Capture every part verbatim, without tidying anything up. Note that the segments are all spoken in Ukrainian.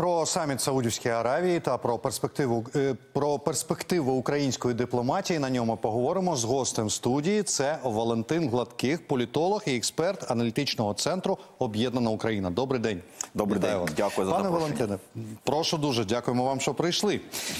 Про саміт Саудівської Аравії та про перспективу, про перспективу української дипломатії на ньому поговоримо з гостем студії. Це Валентин Гладких, політолог і експерт аналітичного центру «Об'єднана Україна». Добрий день. Добрий день. Дякую за запрошення. Пане Валентине, прошу дуже, дякуємо вам, що прийшли.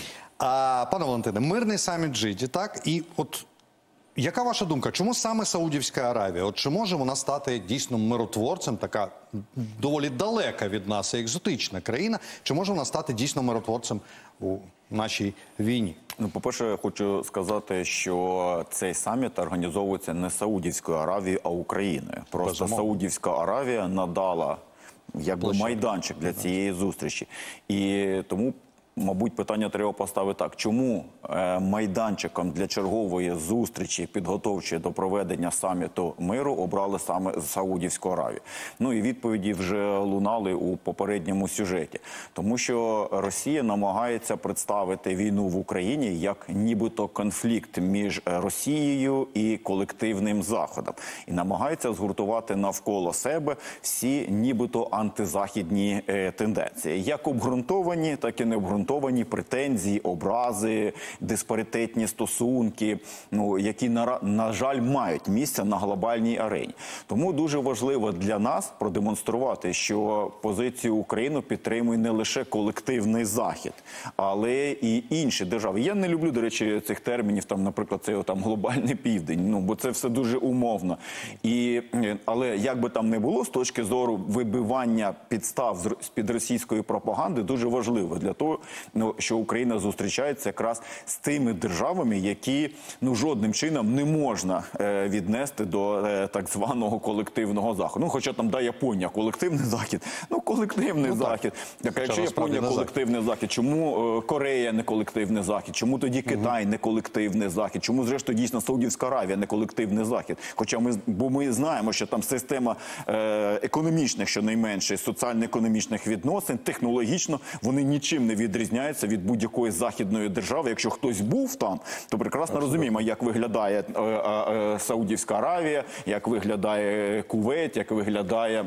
А, пане Валентине, мирний саміт в Джидді, так? І от яка ваша думка, чому саме Саудівська Аравія? От чи може вона стати дійсно миротворцем, така доволі далека від нас і екзотична країна, чи може вона стати дійсно миротворцем у нашій війні? Ну, по-перше, я хочу сказати, що цей саміт організовується не Саудівською Аравією, а Україною. Просто Безумовно. Саудівська Аравія надала якби майданчик для цієї зустрічі. І тому, мабуть, питання треба поставити так. Чому е, майданчиком для чергової зустрічі, підготовчої до проведення саміту миру, обрали саме Саудівську Аравію? Ну і відповіді вже лунали у попередньому сюжеті. Тому що Росія намагається представити війну в Україні як нібито конфлікт між Росією і колективним Заходом. І намагається згуртувати навколо себе всі нібито антизахідні е, тенденції. Як обґрунтовані, так і не обґрунтовані. Претензії, образи, диспаритетні стосунки, ну, які, на, на жаль, мають місце на глобальній арені. Тому дуже важливо для нас продемонструвати, що позицію України підтримує не лише колективний Захід, але і інші держави. Я не люблю, до речі, цих термінів, там, наприклад, це там глобальний південь, ну, бо це все дуже умовно. І, але як би там не було, з точки зору вибивання підстав з-під російської пропаганди, дуже важливо для того, ну, що Україна зустрічається якраз з тими державами, які ну, жодним чином не можна е, віднести до е, так званого колективного Заходу. Ну, хоча там, да, Японія колективний Захід, ну, колективний ну, Захід. Так, так якщо Японія колективний Захід, чому е, Корея не колективний Захід? Чому тоді Китай не колективний Захід? Чому, зрештою, дійсно Саудівська Аравія не колективний Захід? Хоча ми, бо ми знаємо, що там система е, економічних, щонайменше, соціально-економічних відносин, технологічно, вони нічим не відрізняються від будь-якої західної держави. Якщо хтось був там, то прекрасно розуміємо, як виглядає е, е, Саудівська Аравія, як виглядає Кувейт, як виглядає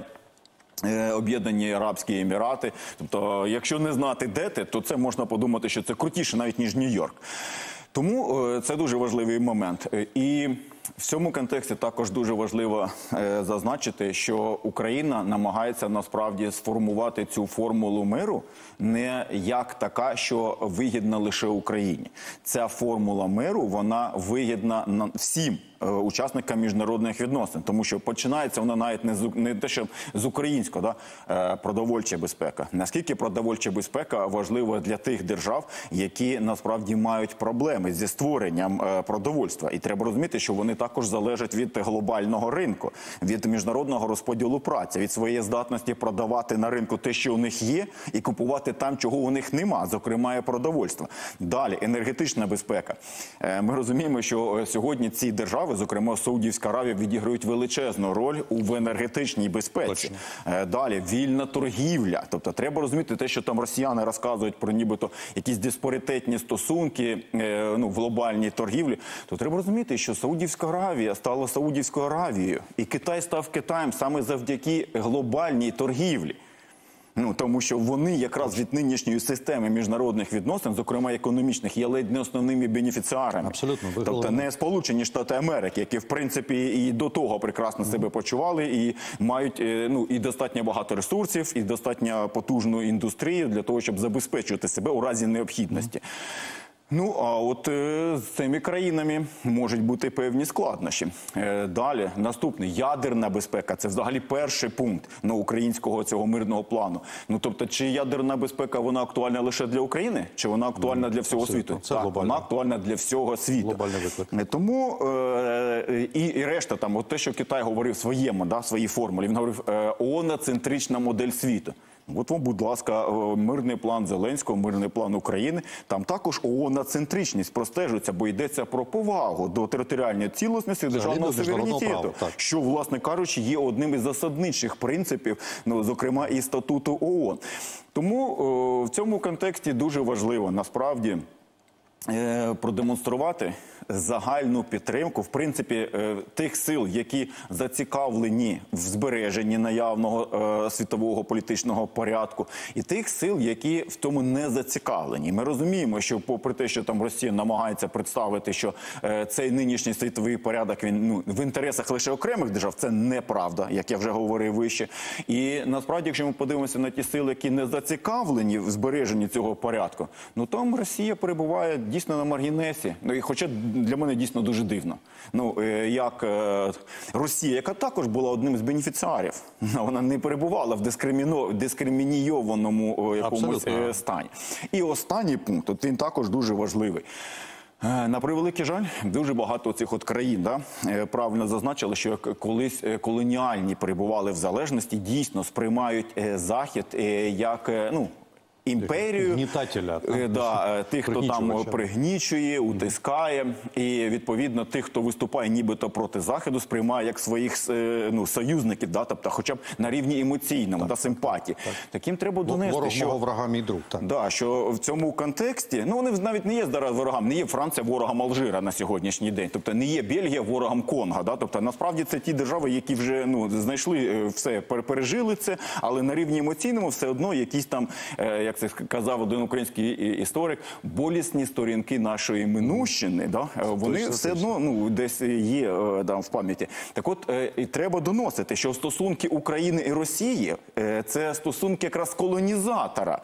е, Об'єднані Арабські Емірати. Тобто, якщо не знати, де ти, то це можна подумати, що це крутіше навіть, ніж Нью-Йорк. Тому е, це дуже важливий момент. І в цьому контексті також дуже важливо е, зазначити, що Україна намагається насправді сформувати цю формулу миру не як така, що вигідна лише Україні. Ця формула миру, вона вигідна всім е, учасникам міжнародних відносин, тому що починається вона навіть не з, не те, що з українського, да, е, продовольча безпека. Наскільки продовольча безпека важлива для тих держав, які насправді мають проблеми зі створенням е, продовольства. І треба розуміти, що вони також залежать від глобального ринку, від міжнародного розподілу праці, від своєї здатності продавати на ринку те, що у них є, і купувати там, чого у них нема, зокрема і продовольство. Далі, енергетична безпека. Ми розуміємо, що сьогодні ці держави, зокрема Саудівська Аравія, відіграють величезну роль в енергетичній безпеці. Точно. Далі, вільна торгівля. Тобто треба розуміти те, що там росіяни розказують про нібито якісь диспаритетні стосунки, ну, в глобальній торгівлі. То треба розуміти, що Саудівська Аравія стала Саудівською Аравією, і Китай став Китаєм саме завдяки глобальній торгівлі. Ну, тому що вони якраз від нинішньої системи міжнародних відносин, зокрема економічних, є ледь не основними бенефіціарами. Абсолютно. Тобто не Сполучені Штати Америки, які, в принципі, і до того прекрасно себе почували, і мають ну, і достатньо багато ресурсів, і достатньо потужну індустрію для того, щоб забезпечувати себе у разі необхідності. Ну, а от е, з цими країнами можуть бути певні складнощі. Е, далі, наступний, ядерна безпека. Це взагалі перший пункт на українського цього мирного плану. Ну, тобто, чи ядерна безпека, вона актуальна лише для України? Чи вона актуальна для всього світу? Це так, вона актуальна для всього світу. Глобальний виклик. Тому е, і, і решта, там, от те, що Китай говорив в своєму, да, своїй формулі, він говорив, е, ООН-центрична модель світу. От вам, будь ласка, мирний план Зеленського, мирний план України. Там також ООН-центричність простежується, бо йдеться про повагу до територіальної цілісності, державного суверенітету, що, власне кажучи, є одним із засадничих принципів, ну, зокрема, і статуту ООН. Тому о, в цьому контексті дуже важливо, насправді, е, продемонструвати загальну підтримку, в принципі, е, тих сил, які зацікавлені в збереженні наявного е, світового політичного порядку, і тих сил, які в тому не зацікавлені. Ми розуміємо, що попри те, що там Росія намагається представити, що е, цей нинішній світовий порядок, він ну, в інтересах лише окремих держав, це неправда, як я вже говорив вище. І насправді, якщо ми подивимося на ті сили, які не зацікавлені в збереженні цього порядку, ну там Росія перебуває дійсно на маргінесі. Ну і хоча для мене дійсно дуже дивно. Ну, е, як е, Росія, яка також була одним з бенефіціарів, вона не перебувала в дискриміно, дискримінійованому е, якомусь е, стані. І останній пункт, от він також дуже важливий. Е, на превеликий жаль, дуже багато цих от країн, да, е, правильно зазначили, що колись е, колоніальні перебували в залежності, дійсно сприймають е, Захід е, як, е, ну, імперію, Гнітателя, е, да, тих, хто там пригнічує, утискає, і відповідно тих, хто виступає нібито проти Заходу, сприймає як своїх е, ну, союзників, да, тобто хоча б на рівні емоційному, да, симпатії. Так. Таким треба донести, ворог що мого врага мій друг. Так. Да, що в цьому контексті, ну вони навіть не є зараз ворогами, не є Франція ворогом Алжира на сьогоднішній день, тобто не є Бельгія ворогом Конго, да, тобто насправді це ті держави, які вже ну знайшли все, пережили це, але на рівні емоційному все одно якісь там, е, як це казав один український історик, болісні сторінки нашої минущини, да, вони точно, все точно. одно ну, десь є да, в пам'яті. Так от, і треба доносити, що стосунки України і Росії – це стосунки якраз колонізатора.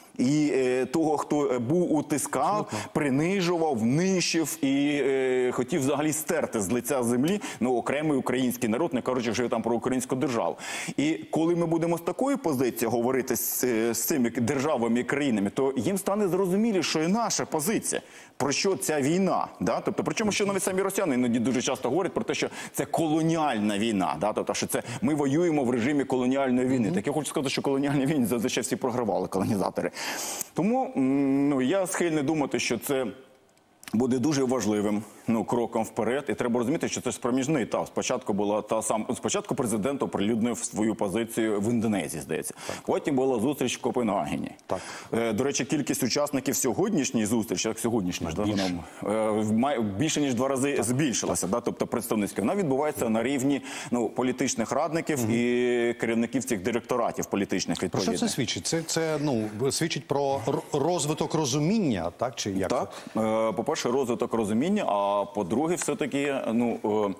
І е, того, хто був утискав, принижував, нищив і е, хотів взагалі стерти з лиця землі ну, окремий український народ, не кажучи вже там про українську державу. І коли ми будемо з такої позиції говорити з, з цими державами і країнами, то їм стане зрозумілі, що і наша позиція, про що ця війна. Да? Тобто, причому, що навіть самі росіяни іноді дуже часто говорять про те, що це колоніальна війна, да? Тобто, що це ми воюємо в режимі колоніальної війни. Mm-hmm. Так я хочу сказати, що колоніальні війни зазвичай всі програвали, колонізатори. Тому ну, я схильний думати, що це буде дуже важливим ну, кроком вперед. І треба розуміти, що це ж проміжний етап. Спочатку була та сам спочатку президент оприлюднив свою позицію в Індонезії, здається. Так. Потім була зустріч в Копенгагені. Так. Е, до речі, кількість учасників сьогоднішньої зустрічі, як сьогоднішня, да, вона, е, більше ніж два рази так. збільшилася, да, тобто представницька. Вона відбувається на рівні ну, політичних радників угу. і керівників цих директоратів політичних відповідних. Про що це свідчить? Це, це ну, свідчить про розвиток розуміння, так? Чи як? Так. Е, по-перше, розвиток розуміння, а А по-друге, все-таки, ну,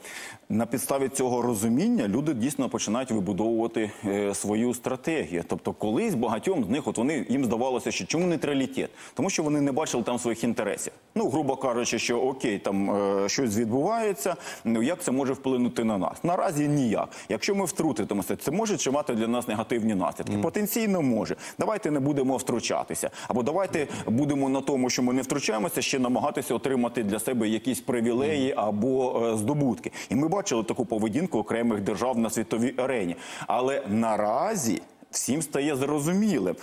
на підставі цього розуміння люди дійсно починають вибудовувати е, свою стратегію. Тобто колись багатьом з них, от вони, їм здавалося, що чому нейтралітет? Тому що вони не бачили там своїх інтересів. Ну, грубо кажучи, що окей, там е, щось відбувається, ну, як це може вплинути на нас? Наразі ніяк. Якщо ми втрутимося, це може чи мати для нас негативні наслідки? Mm. Потенційно може. Давайте не будемо втручатися. Або давайте будемо на тому, що ми не втручаємося, ще намагатися отримати для себе якісь привілеї або е, здобутки. І ми бачили таку поведінку окремих держав на світовій арені. Але наразі всім стає зрозумілим,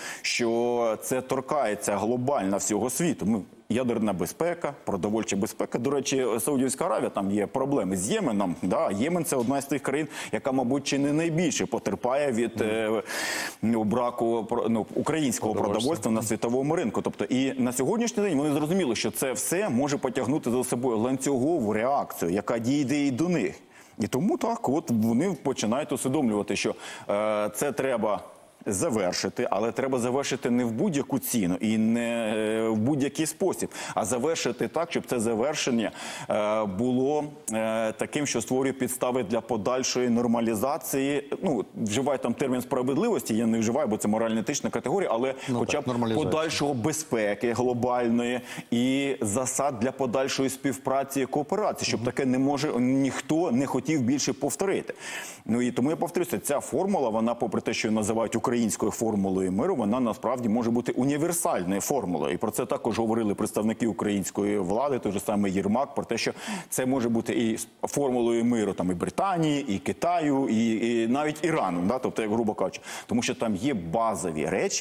що це торкається глобально всього світу. Ми ядерна безпека, продовольча безпека. До речі, Саудівська Аравія, там є проблеми з Єменом. Да, Ємен – це одна з тих країн, яка, мабуть, чи не найбільше потерпає від mm. е, браку ну, українського продовольства на світовому ринку. Тобто, і на сьогоднішній день вони зрозуміли, що це все може потягнути за собою ланцюгову реакцію, яка дійде і до них. І тому так, от вони починають усвідомлювати, що е, це треба завершити, але треба завершити не в будь-яку ціну і не в будь-який спосіб, а завершити так, щоб це завершення е, було е, таким, що створює підстави для подальшої нормалізації. Ну, вживаю там термін справедливості, я не вживаю, бо це морально-етична категорія, але ну, хоча б подальшого безпеки глобальної і засад для подальшої співпраці і кооперації, щоб угу. таке не може ніхто не хотів більше повторити. Ну і тому я повторюся, ця формула, вона попри те, що називають українською формулою миру, вона насправді може бути універсальною формулою. І про це також говорили представники української влади, той же самий Єрмак, про те, що це може бути і формулою миру там, і Британії, і Китаю, і, і навіть Ірану, да? Тобто, як грубо кажучи. Тому що там є базові речі,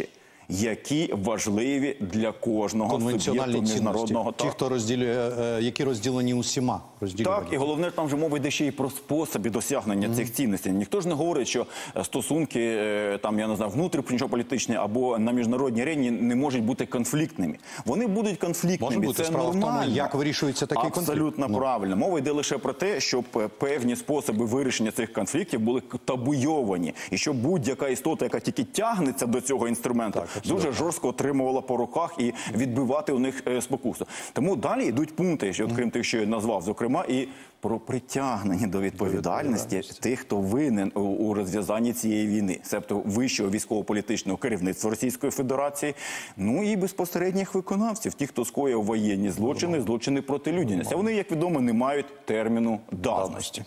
які важливі для кожного суб'єкту міжнародного. Ті, хто розділює, які розділені усіма. Так, і головне, там вже мова йде ще й про способи досягнення mm-hmm. цих цінностей. Ніхто ж не говорить, що стосунки, там, я не знаю, внутрішньополітичні або на міжнародній арені не можуть бути конфліктними. Вони будуть конфліктними, може бути, це нормально. В тому, як вирішується такий Абсолютно конфлікт. Абсолютно правильно. Мова йде лише про те, щоб певні способи вирішення цих конфліктів були табуйовані. І щоб будь-яка істота, яка тільки тягнеться до цього інструменту, так, дуже жорстко отримувала по руках і відбивати у них спокусу. Тому далі йдуть пункти, що, крім тих, що я назвав, зокрема, і про притягнення до відповідальності тих, хто винен у розв'язанні цієї війни, себто вищого військово-політичного керівництва Російської Федерації, ну і безпосередніх виконавців, ті, хто скоїв воєнні злочини, злочини проти людяності. А вони, як відомо, не мають терміну давності.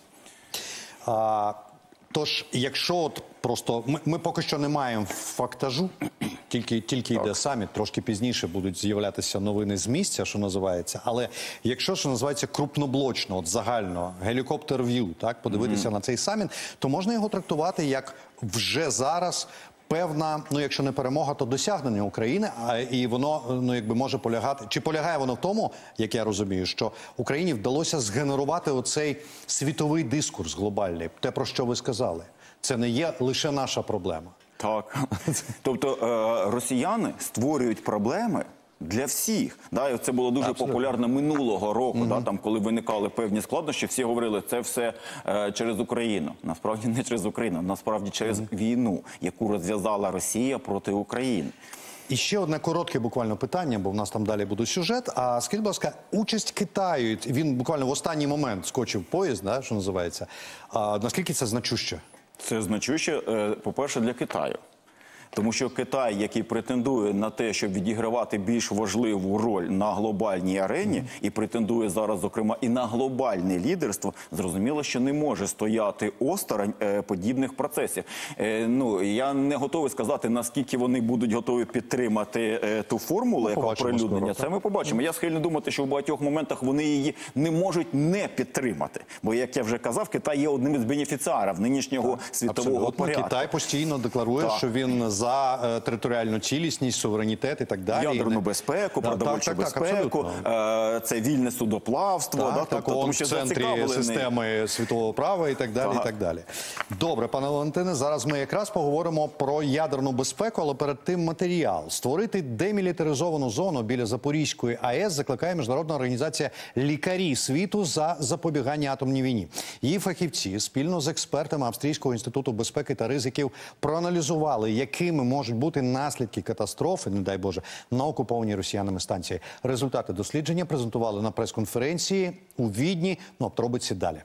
А, тож, якщо от просто ми, ми поки що не маємо фактажу, тільки, тільки йде саміт, трошки пізніше будуть з'являтися новини з місця, що називається, але якщо, що називається, крупноблочно, от загально, гелікоптер-в'ю, так, подивитися mm-hmm. на цей саміт, то можна його трактувати як вже зараз певна, ну якщо не перемога, то досягнення України, а і воно, ну якби може полягати, чи полягає воно в тому, як я розумію, що Україні вдалося згенерувати оцей світовий дискурс глобальний, те, про що ви сказали. Це не є лише наша проблема. Так. Тобто е, росіяни створюють проблеми для всіх. Да, і це було дуже Абсолютно. популярно минулого року, mm-hmm. да, там, коли виникали певні складнощі, всі говорили, це все е, через Україну. Насправді не через Україну, насправді через mm-hmm. війну, яку розв'язала Росія проти України. І ще одне коротке буквально питання, бо в нас там далі буде сюжет. А скажіть, будь ласка, участь Китаю, він буквально в останній момент скочив поїзд, да, що називається, а наскільки це значуще? Це значуще, по-перше, для Китаю. Тому що Китай, який претендує на те, щоб відігравати більш важливу роль на глобальній арені, mm-hmm. і претендує зараз, зокрема, і на глобальне лідерство, зрозуміло, що не може стояти осторонь е, подібних процесів. Е, ну, я не готовий сказати, наскільки вони будуть готові підтримати е, ту формулу, яка оприлюднення. Це ми побачимо. Mm-hmm. Я схильний думати, що в багатьох моментах вони її не можуть не підтримати. Бо, як я вже казав, Китай є одним із бенефіціарів нинішнього так. світового Абсолютно. порядку. Китай постійно декларує, так. що він за за територіальну цілісність, суверенітет і так далі. Ядерну безпеку, да, продовольчу так, так, безпеку, так, це вільне судоплавство. Так, да, так, тобто, тому що в центрі системи світового права і так далі. І так далі. Добре, пане Валентине, зараз ми якраз поговоримо про ядерну безпеку, але перед тим матеріал. Створити демілітаризовану зону біля Запорізької АЕС закликає Міжнародна організація «Лікарі світу за запобігання атомній війні». Її фахівці спільно з експертами Австрійського інституту безпеки та ризиків проаналізували, якими можуть бути наслідки катастрофи, не дай Боже, на окупованій росіянами станції. Результати дослідження презентували на прес-конференції у Відні. Ну, а робиться далі.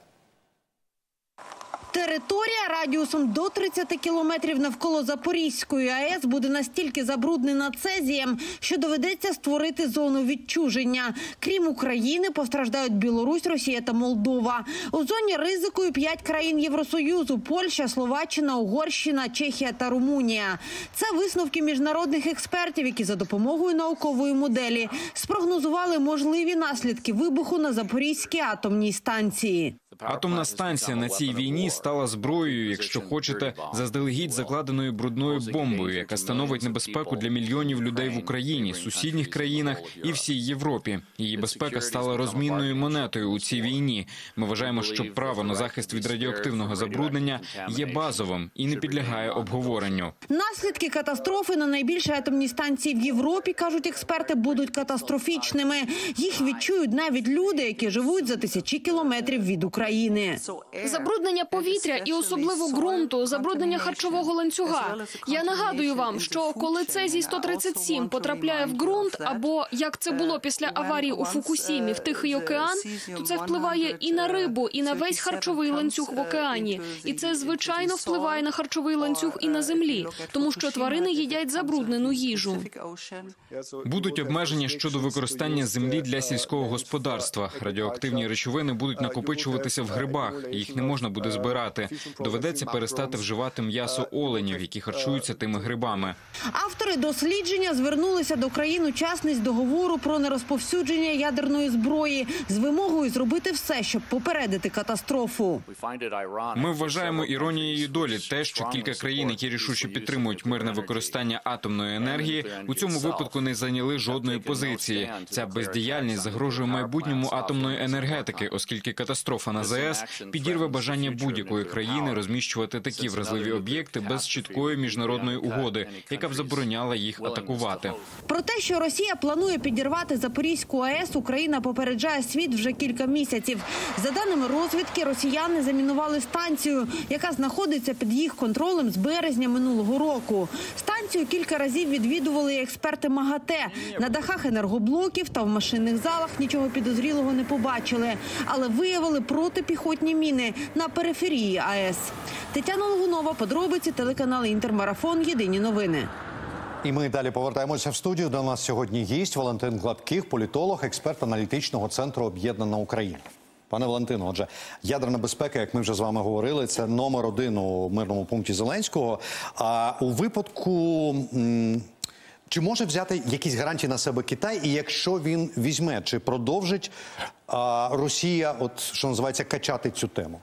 Територія радіусом до тридцяти кілометрів навколо Запорізької АЕС буде настільки забруднена цезієм, що доведеться створити зону відчуження. Крім України, постраждають Білорусь, Росія та Молдова. У зоні ризику і п'ять країн Євросоюзу – Польща, Словаччина, Угорщина, Чехія та Румунія. Це висновки міжнародних експертів, які за допомогою наукової моделі спрогнозували можливі наслідки вибуху на Запорізькій атомній станції. Атомна станція на цій війні стала зброєю, якщо хочете, заздалегідь закладеною брудною бомбою, яка становить небезпеку для мільйонів людей в Україні, сусідніх країнах і всій Європі. Її безпека стала розмінною монетою у цій війні. Ми вважаємо, що право на захист від радіоактивного забруднення є базовим і не підлягає обговоренню. Наслідки катастрофи на найбільшій атомній станції в Європі, кажуть експерти, будуть катастрофічними. Їх відчують навіть люди, які живуть за тисячі кілометрів від України. Забруднення повітря і особливо ґрунту, забруднення харчового ланцюга. Я нагадую вам, що коли цезій сто тридцять сім потрапляє в ґрунт, або, як це було після аварії у Фукусімі, в Тихий океан, то це впливає і на рибу, і на весь харчовий ланцюг в океані. І це, звичайно, впливає на харчовий ланцюг і на землі, тому що тварини їдять забруднену їжу. Будуть обмеження щодо використання землі для сільського господарства. Радіоактивні речовини будуть накопичуватися розбиратися в грибах. Їх не можна буде збирати. Доведеться перестати вживати м'ясо оленів, які харчуються тими грибами. Автори дослідження звернулися до країн-учасниць договору про нерозповсюдження ядерної зброї з вимогою зробити все, щоб попередити катастрофу. Ми вважаємо іронією долі те, що кілька країн, які рішуче підтримують мирне використання атомної енергії, у цьому випадку не зайняли жодної позиції. Ця бездіяльність загрожує майбутньому атомної енергетики, оскільки катастрофа на ЗАЕС підірве бажання будь-якої країни розміщувати такі вразливі об'єкти без чіткої міжнародної угоди, яка б забороняла їх атакувати. Про те, що Росія планує підірвати Запорізьку АЕС, Україна попереджає світ вже кілька місяців. За даними розвідки, росіяни замінували станцію, яка знаходиться під їх контролем з березня минулого року. Станцію кілька разів відвідували експерти МАГАТЕ. На дахах енергоблоків та в машинних залах нічого підозрілого не побачили, але виявили протипіхотні міни на периферії АЕС. Тетяна Логунова, подробиці, телеканал «Інтермарафон», єдині новини. І ми далі повертаємося в студію. До нас сьогодні гість Валентин Гладких, політолог, експерт аналітичного центру «Об'єднана Україна». Пане Валентино, отже, ядерна безпека, як ми вже з вами говорили, це номер один у мирному пункті Зеленського. А у випадку, м, чи може взяти якісь гарантії на себе Китай? І якщо він візьме, чи продовжить а, Росія, от що називається, качати цю тему?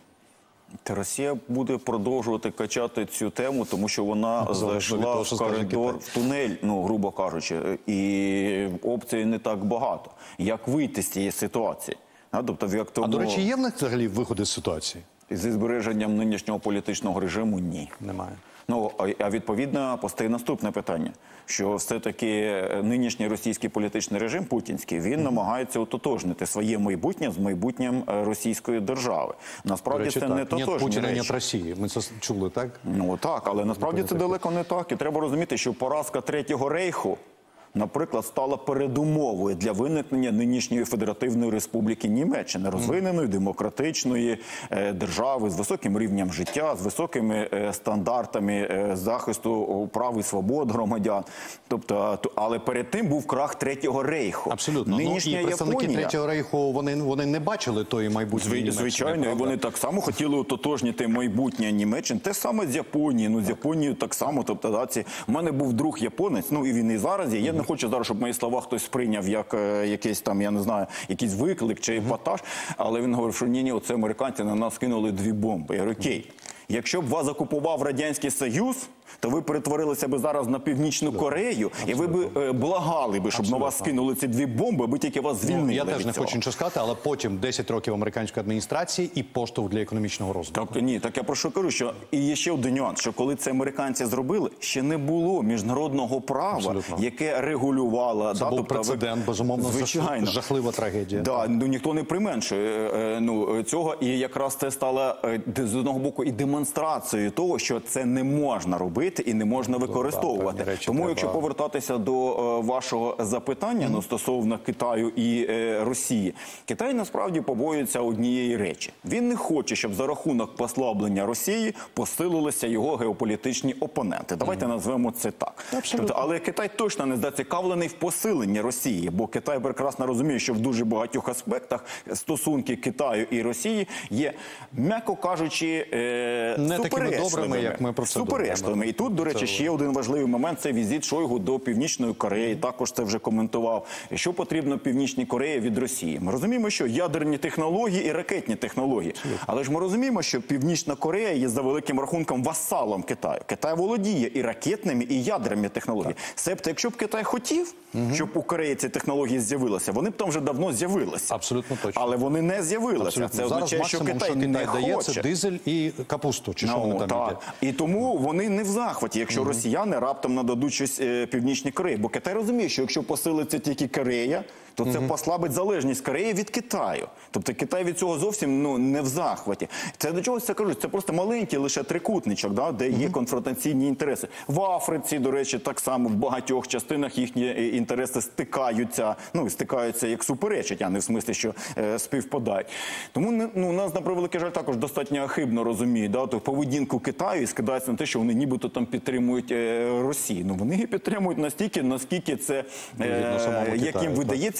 Та Росія буде продовжувати качати цю тему, тому що вона зайшла того, в коридор, в тунель, ну, грубо кажучи, і опцій не так багато. Як вийти з цієї ситуації? А, тобто, як тому... а, до речі, є в них взагалі виходи з ситуації? Зі збереженням нинішнього політичного режиму – ні. Немає. Ну, а відповідно постає наступне питання, що все-таки нинішній російський політичний режим путінський, він mm-hmm. намагається ототожнити своє майбутнє з майбутнім речі, держави. Насправді речі, це так. не тотожні Нет Путіна, речі. Нет Росії. Ми це чули, так? Ну так, але насправді це далеко не так. І треба розуміти, що поразка Третього рейху, наприклад, стала передумовою для виникнення нинішньої Федеративної Республіки Німеччини, розвиненої демократичної е, держави з високим рівнем життя, з високими е, стандартами е, захисту прав і свобод громадян. Тобто, але перед тим був крах Третього рейху. Абсолютно. Нинішня ну, і представники Японія, Третього рейху, вони, вони не бачили тої майбутньої Німеччини. Звичайно, і вони так само хотіли ототожнити майбутнє Німеччини. Те саме з Японією. Ну, з Японією так само. Тобто, да, ці... У мене був друг японець, ну і він і зараз є. Я не хочу зараз, щоб мої слова хтось сприйняв як е, якийсь там, я не знаю, якийсь виклик чи епатаж, але він говорив, що ні-ні, оце американці на нас кинули дві бомби. Я говорю, окей, якщо б вас окупував Радянський Союз, то ви перетворилися б зараз на Північну Корею, і ви б е, благали би, щоб Абсолютно. на вас скинули ці дві бомби, аби тільки вас звільнили. Ну, я теж не цього. хочу нічого сказати, але потім десять років американської адміністрації і поштовх для економічного розвитку. Так, ні, так я про що кажу, що і є ще один нюанс, що коли це американці зробили, ще не було міжнародного права, Абсолютно. яке регулювало. Це да, був тобто, прецедент, безумовно, звичайно. жахлива трагедія. Да, ну, ніхто не применшує е, ну, цього, і якраз це стало е, з одного боку і демонстрацією того, що це не можна робити і не можна використовувати. речі, Тому, треба... якщо повертатися до е, вашого запитання, mm-hmm. ну, стосовно Китаю і е, Росії, Китай насправді побоюється однієї речі. Він не хоче, щоб за рахунок послаблення Росії посилилися його геополітичні опоненти. Давайте mm-hmm. назвемо це так. Тобто, але Китай точно не зацікавлений в посиленні Росії, бо Китай прекрасно розуміє, що в дуже багатьох аспектах стосунки Китаю і Росії є, м'яко кажучи, е, не такими добрими, як ми про це суперечливими. І тут, до речі, ще один важливий момент – це візит Шойгу до Північної Кореї. Також це вже коментував. Що потрібно Північній Кореї від Росії? Ми розуміємо, що ядерні технології і ракетні технології. Але ж ми розуміємо, що Північна Корея є за великим рахунком васалом Китаю. Китай володіє і ракетними, і ядерними технологіями. Себто, якщо б Китай хотів, угу. щоб у Кореї ці технології з'явилися, вони б там вже давно з'явилися. Абсолютно точно. Але вони не з'явилися. Це означає, що Китай, що Китай не дає, хоче. це дизель і капусту. Чи ну, що вони там так. їдять? І тому вони не в захваті, якщо угу. росіяни раптом нададуть щось е, Північній Кореї. Бо Китай розуміє, що якщо посилиться тільки Корея, то це угу. послабить залежність Кореї від Китаю. Тобто Китай від цього зовсім ну, не в захваті. Це до чого це кажуть? Це просто маленький лише трикутничок, да, де угу. є конфронтаційні інтереси. В Африці, до речі, так само в багатьох частинах їхні інтереси стикаються, ну, стикаються як суперечать, а не в смислі, що е, співпадають. Тому ну, нас, на превеликий жаль, також достатньо хибно розуміють, да, то поведінку Китаю і скидається на те, що вони нібито там підтримують е, Росію. Ну, вони її підтримують настільки, наскільки це, е, як їм видається,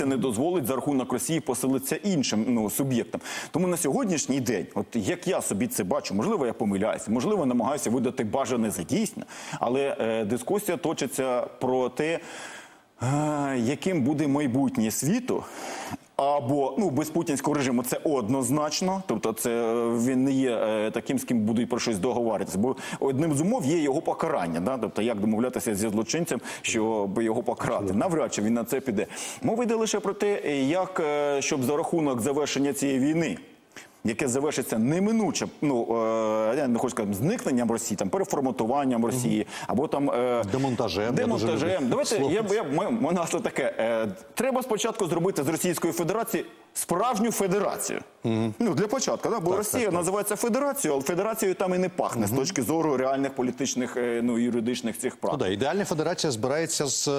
не дозволить за рахунок Росії поселитися іншим ну, суб'єктам. Тому на сьогоднішній день, от як я собі це бачу, можливо, я помиляюся, можливо, намагаюся видати бажане за дійсне, але е, дискусія точиться про те, е, яким буде майбутнє світу. Або, ну, без путінського режиму це однозначно, тобто це він не є е, таким, з ким будуть про щось договарюватися, бо одним з умов є його покарання, да? Тобто як домовлятися зі злочинцем, щоб його покарати. Навряд чи він на це піде. Мова йде лише про те, як, е, щоб за рахунок завершення цієї війни, яке завершиться неминуче, ну, е, я не хочу сказати, зникненням Росії, там, переформатуванням Росії, або там... Е, демонтажем. Демонтажем. Давайте, я, я, я, у нас таке, е, треба спочатку зробити з Російської Федерації справжню федерацію. Mm-hmm. Ну, для початку, да? Бо так, Росія так, так. називається федерацією, але федерацією там і не пахне mm-hmm. з точки зору реальних політичних, е, ну, юридичних цих прав. Ну, да, ідеальна федерація збирається з,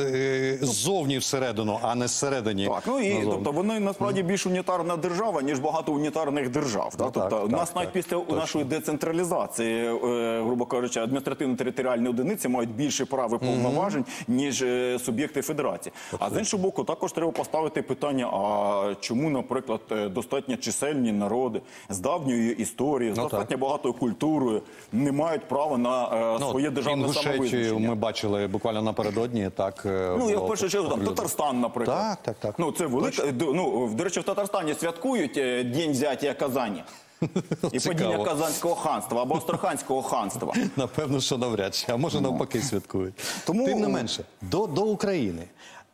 е, ззовні всередину, а не зсередині. Так, ну і тобто вони насправді більш унітарна держава, ніж багато унітарних держав. Да? Ну, тобто так, у нас так, навіть так, після точно. нашої децентралізації, е, грубо кажучи, адміністративно-територіальні одиниці мають більше прав і повноважень, mm-hmm. ніж е, суб'єкти федерації. Так, а з іншого боку, також треба поставити питання, а чому, наприклад, достатньо чисельні народи з давньою історією, з ну, достатньо так. багатою культурою не мають права на е, ну, своє державне самовизначення. Ми бачили буквально напередодні, так... Ну, я в першу чергу, там, Татарстан, наприклад. Так, так, так. Ну, це велика... Ну, до речі, в Татарстані святкують День взяття Казані. І падіння Казанського ханства або Астраханського ханства. Напевно, що навряд чи, а може навпаки святкують. Тому... Тим не менше, до, до України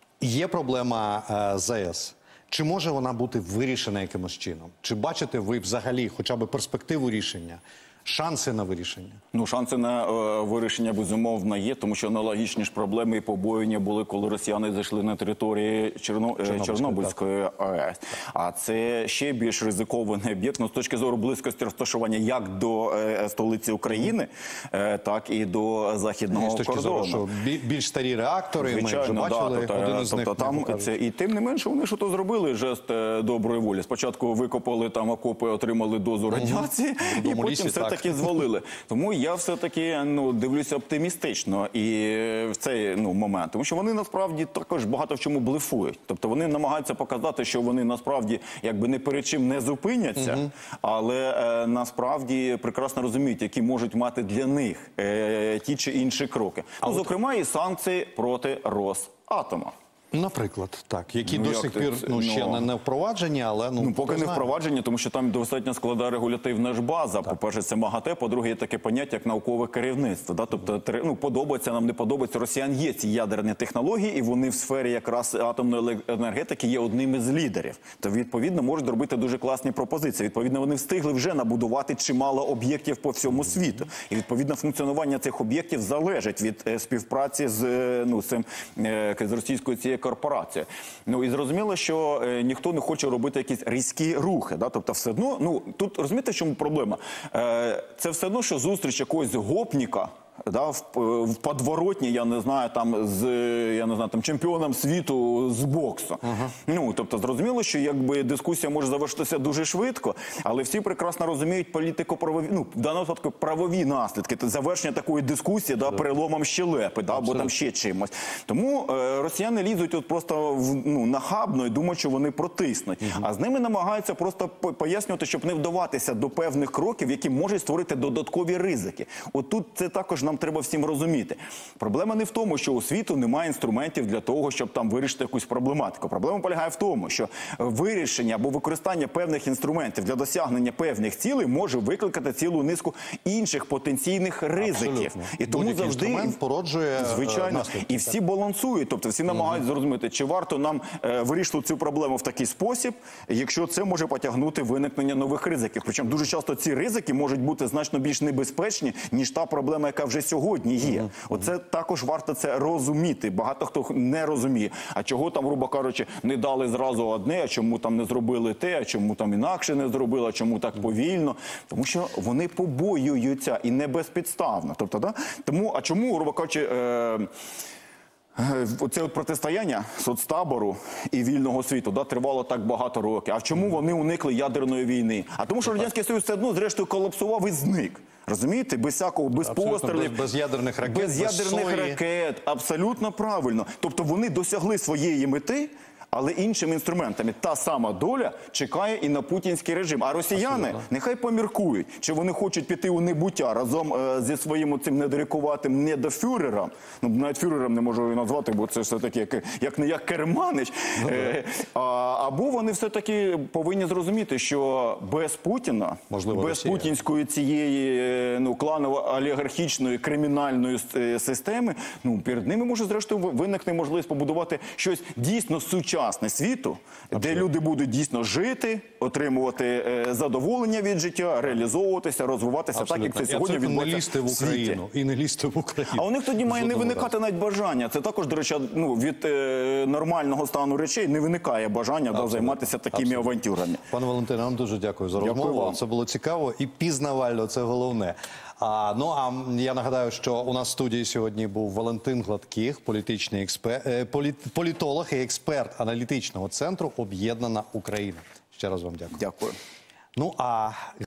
є проблема е, з АЕС. Чи може вона бути вирішена якимось чином? Чи бачите ви взагалі хоча б перспективу рішення? Шанси на вирішення? Ну, шанси на е, вирішення, безумовно, є, тому що аналогічні ж проблеми і побоювання були, коли росіяни зайшли на території Чорно... Чорнобильської, Чорнобильської АЕС. А це ще більш ризикований об'єкт, ну, з точки зору близькості розташування як до е, столиці України, е, так і до західного з точки кордону. Зору, що більш старі реактори, звичайно, ми вже бачили, да, один із тобто, них. Там це, і тим не менше вони що то зробили, жест е, доброї волі. Спочатку викопали там окопи, отримали дозу радіації, угу. і потім лісі, все так. таки звалили. Тому я все-таки ну, дивлюся оптимістично і в цей ну, момент. Тому що вони насправді також багато в чому блефують. Тобто вони намагаються показати, що вони насправді якби не перед чим не зупиняться, угу. але е, насправді прекрасно розуміють, які можуть мати для них е, ті чи інші кроки. Ну, зокрема, і санкції проти Росатома. Наприклад, так, які ну, до сих пір ну, ще ну, не впроваджені, але... Ну, ну поки не впроваджені, тому що там достатньо складна регулятивна ж база. По-перше, це МАГАТЕ, по-друге, є таке поняття, як наукове керівництво. Да? Тобто, ну, подобається нам, не подобається, росіян є ці ядерні технології, і вони в сфері якраз атомної енергетики є одним із лідерів. То, відповідно, можуть робити дуже класні пропозиції. Відповідно, вони встигли вже набудувати чимало об'єктів по всьому світу. І, відповідно, функціонування цих об'єктів залежить від е, співпраці з, ну, цим, е, з російською цією корпорація. Ну і зрозуміло, що е, ніхто не хоче робити якісь різкі рухи. Да? Тобто все одно, ну тут розумієте, в чому проблема? Е, це все одно, що зустріч якогось гопніка, да, в, в подворотні, я не знаю, там з я не знаю, там чемпіоном світу з боксу. Ага. Ну, тобто зрозуміло, що якби дискусія може завершитися дуже швидко, але всі прекрасно розуміють політико-правові, ну, в даному випадку правові наслідки, завершення такої дискусії, да, переломом щелепи, да, або там ще чимось. Тому е, росіяни лізуть от просто в, ну, нахабно і думають, що вони протиснуть. Ага. А з ними намагаються просто пояснювати, щоб не вдаватися до певних кроків, які можуть створити додаткові ризики. От тут це також нам треба всім розуміти. Проблема не в тому, що у світу немає інструментів для того, щоб там вирішити якусь проблематику. Проблема полягає в тому, що вирішення або використання певних інструментів для досягнення певних цілей може викликати цілу низку інших потенційних ризиків. Абсолютно. І тому Будь-який завжди інструмент породжує, звичайно, наслідки. І всі балансують, тобто всі намагаються зрозуміти, чи варто нам е, вирішити цю проблему в такий спосіб, якщо це може потягнути виникнення нових ризиків. Причому дуже часто ці ризики можуть бути значно більш небезпечні, ніж та проблема, яка вже сьогодні є. Mm-hmm. Оце також варто це розуміти. Багато хто не розуміє. А чого там, грубо кажучи, не дали зразу одне, а чому там не зробили те, а чому там інакше не зробили, а чому так повільно. Тому що вони побоюються і не безпідставно. Тобто, да? Тому, а чому, грубо кажучи, е оце от протистояння соцтабору і вільного світу, да, тривало так багато років. А в чому вони уникли ядерної війни? А тому, що Радянський Союз все одно, зрештою, колапсував і зник. Розумієте? Без всякого, без пострілів. Без, без ядерних ракет, без ядерних без ракет. Абсолютно правильно. Тобто вони досягли своєї мети, але іншими інструментами. Та сама доля чекає і на путінський режим. А росіяни нехай поміркують, чи вони хочуть піти у небуття разом е, зі своїм цим недорікуватим недофюрером. Ну, навіть фюрером не можу його назвати, бо це все-таки як, як не як Керманич. Е, а, або вони все-таки повинні зрозуміти, що без Путіна, Можливо, без Росія. путінської цієї е, ну, кланово-олігархічної кримінальної е, системи, ну, перед ними може зрештою виникне можливість побудувати щось дійсно сучасне світу, Абсолютно. де люди будуть дійсно жити, отримувати е, задоволення від життя, реалізовуватися, розвиватися Абсолютно. так, як це сьогодні І абсолютно не відбувається лізти в в світі. Україну. І не лізти в Україну. А у них тоді має не Жодного виникати разу. навіть бажання. Це також, до речі, ну, від е, нормального стану речей не виникає бажання да, займатися такими Абсолютно. авантюрами. Пане Валентине, вам дуже дякую за Дякую розмову. вам. Це було цікаво і пізнавально, це головне. А, ну, а я нагадаю, що у нас в студії сьогодні був Валентин Гладких, політичний експер, е, політ, політолог і експерт аналітичного центру «Об'єднана Україна». Ще раз вам дякую. Дякую. Ну, а